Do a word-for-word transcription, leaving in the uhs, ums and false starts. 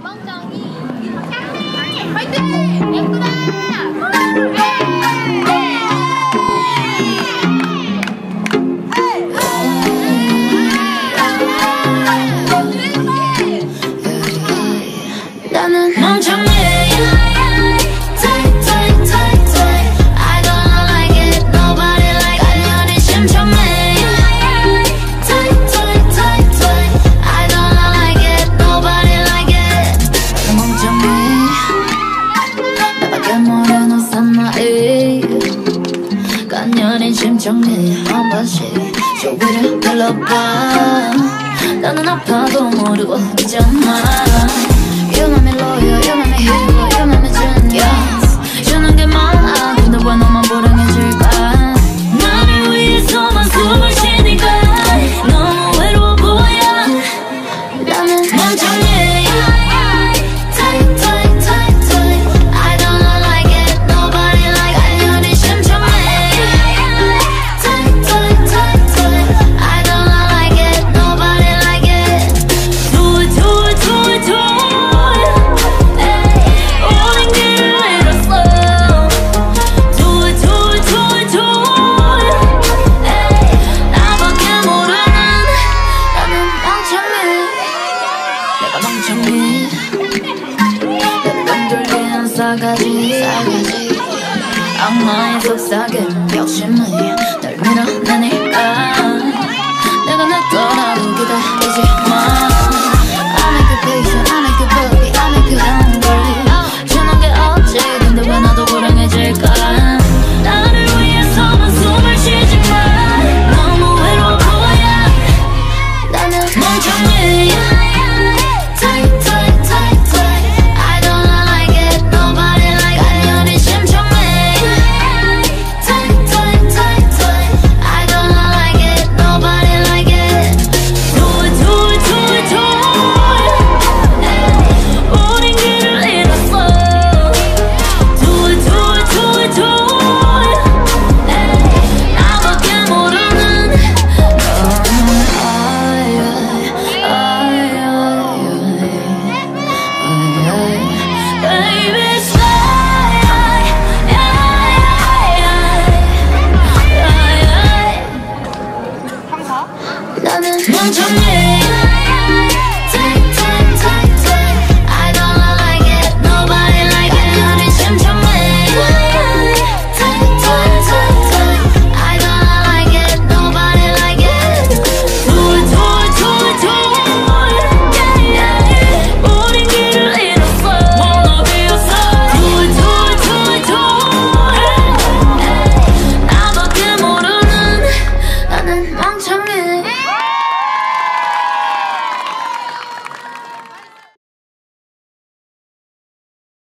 화이팅! 예쁘다! 나는 멍청해. 간녀린 심정해 한 번씩 소리를 들러봐. 나는 아파도 모르고 있잖아. You make me loyal, you make me hero, you make me genius. 주는 게 많아 근데 왜 너만 불행해질까. 나를 위해서만 숨을 쉬니까 너무 외로워 보여. 나는 멍청해. 싸가지, 싸가지 악마의 속삭임 욕심이 널 밀어내니